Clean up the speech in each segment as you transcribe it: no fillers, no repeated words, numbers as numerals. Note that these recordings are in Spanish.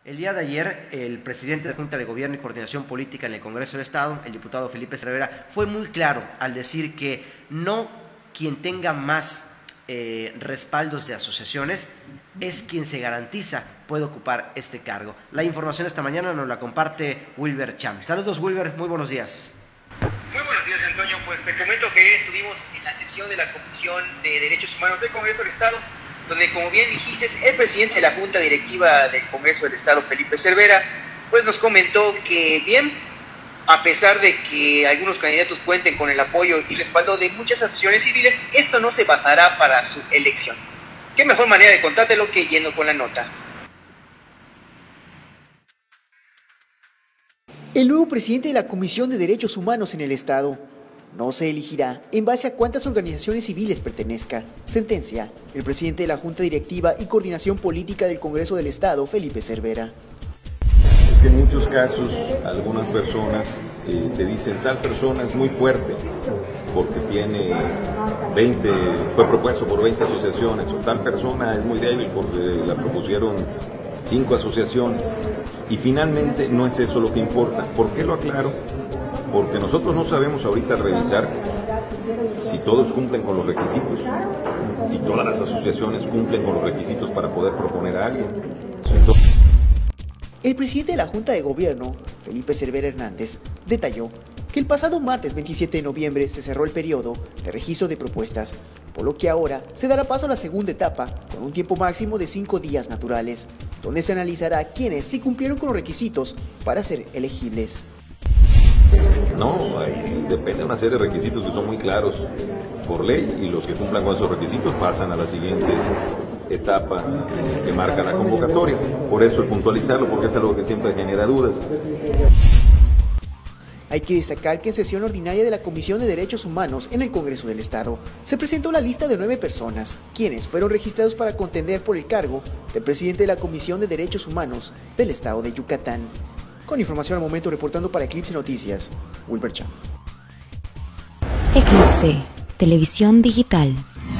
El día de ayer, el presidente de la Junta de Gobierno y Coordinación Política en el Congreso del Estado, el diputado Felipe Cervera, fue muy claro al decir que no quien tenga más respaldos de asociaciones es quien se garantiza puede ocupar este cargo. La información esta mañana nos la comparte Wilber Cham. Saludos, Wilber, muy buenos días. Muy buenos días, Antonio. Pues te comento que estuvimos en la sesión de la Comisión de Derechos Humanos del Congreso del Estado, donde, como bien dijiste, el presidente de la Junta Directiva del Congreso del Estado, Felipe Cervera, pues nos comentó que bien, a pesar de que algunos candidatos cuenten con el apoyo y respaldo de muchas asociaciones civiles, esto no se basará para su elección. ¿Qué mejor manera de contártelo que yendo con la nota? El nuevo presidente de la Comisión de Derechos Humanos en el Estado no se elegirá en base a cuántas organizaciones civiles pertenezca, sentencia el presidente de la Junta Directiva y Coordinación Política del Congreso del Estado, Felipe Cervera. Es que en muchos casos algunas personas te dicen tal persona es muy fuerte porque fue propuesto por 20 asociaciones, o tal persona es muy débil porque la propusieron 5 asociaciones, y finalmente no es eso lo que importa. ¿Por qué lo aclaro? Porque nosotros no sabemos ahorita revisar si todos cumplen con los requisitos, si todas las asociaciones cumplen con los requisitos para poder proponer a alguien. Entonces, el presidente de la Junta de Gobierno, Felipe Cervera Hernández, detalló que el pasado martes 27 de noviembre se cerró el periodo de registro de propuestas, por lo que ahora se dará paso a la segunda etapa con un tiempo máximo de 5 días naturales, donde se analizará quiénes sí cumplieron con los requisitos para ser elegibles. no, depende de una serie de requisitos que son muy claros por ley, y los que cumplan con esos requisitos pasan a la siguiente etapa que marca la convocatoria. Por eso el puntualizarlo, porque es algo que siempre genera dudas. Hay que destacar que en sesión ordinaria de la Comisión de Derechos Humanos en el Congreso del Estado se presentó la lista de 9 personas, quienes fueron registrados para contender por el cargo de presidente de la Comisión de Derechos Humanos del Estado de Yucatán. Con información al momento, reportando para Eclipse Noticias, Wilber Cham. Eclipse, televisión digital.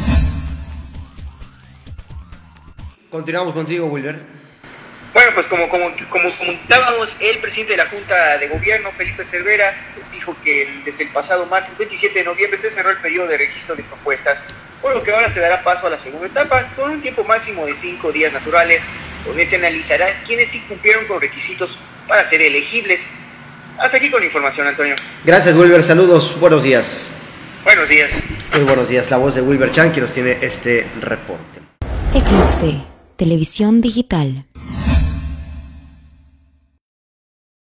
Continuamos contigo, Wilber. Bueno, pues como comentábamos, el presidente de la Junta de Gobierno, Felipe Cervera, pues dijo que desde el pasado martes 27 de noviembre se cerró el periodo de registro de propuestas, por lo que ahora se dará paso a la segunda etapa con un tiempo máximo de 5 días naturales, donde se analizará quiénes sí cumplieron con requisitos para ser elegibles. Hasta aquí con la información, Antonio. Gracias, Wilber. Saludos. Buenos días. Buenos días. Muy buenos días. La voz de Wilber Cham, que nos tiene este reporte. Eclipse, televisión digital.